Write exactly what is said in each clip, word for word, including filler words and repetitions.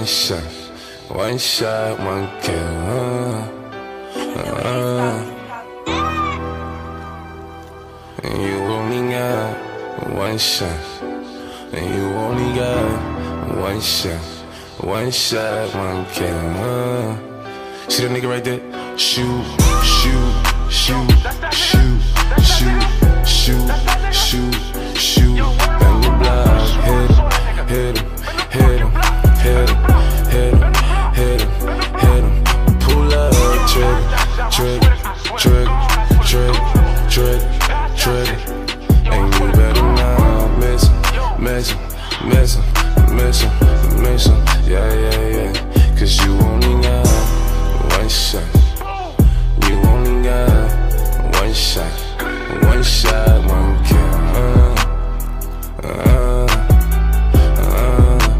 one shot, one shot, one kill. Uh, uh. And you only got one shot, and you only got one shot, one shot, one kill. Uh. See that nigga right there? Shoot, shoot, shoot, shoot, shoot, shoot, shoot, shoot. Bang the block, hit him, hit him, hit him, hit him, hit him, hit him, hit him. Pull up, trigger, trigger, trigger, trigger, trigger, trigger. And you better not miss him, miss him, miss him, miss him, miss him. Yeah, yeah, yeah. Cause you only got one shot. You only got one shot, one shot, one kill. Uh, uh, uh.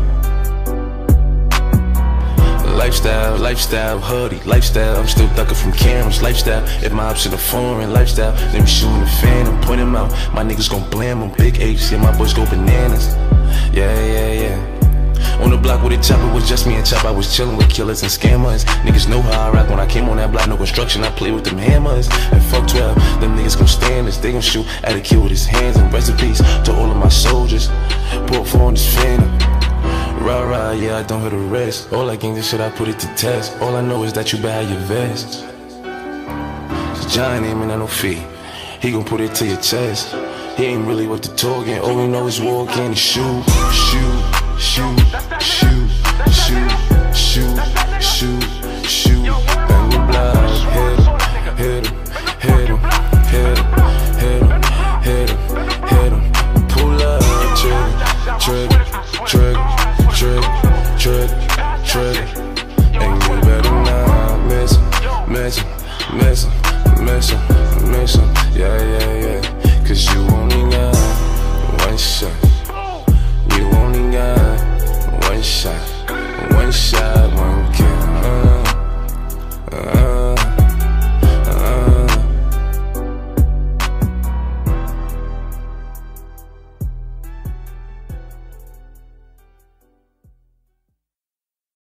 Lifestyle, lifestyle, hoodie, lifestyle. I'm still ducking from cameras, lifestyle. If my option a foreign lifestyle, then we shooting the phantom, point him out. My niggas gon' blam them, big apes, yeah, my boys go bananas. Yeah, yeah, yeah. On the block with a chopper, it was just me and Chop. I was chillin' with killers and scammers. Niggas know how I rock when I came on that block. No construction, I play with them hammers. And fuck twelve, them niggas gon' stand us. They gon' shoot at a kill with his hands. And recipes to all of my soldiers. Put four on this phantom. Rah rah, yeah, I don't hit the rest. All I gang this shit, I put it to test. All I know is that you better have your vest. Cause John aiming at no feet. He gon' put it to your chest. He ain't really what to talking. All we know is walk and shoot, shoot. Shoot, shoot, shoot, shoot, shoot, shoot. Bang the block, hit him, hit him, hit him, hit him, hit him, hit him, hit him. Pull up, trigger, trigger, trigger, trigger, trigger, trigger. And you better not miss him, miss him.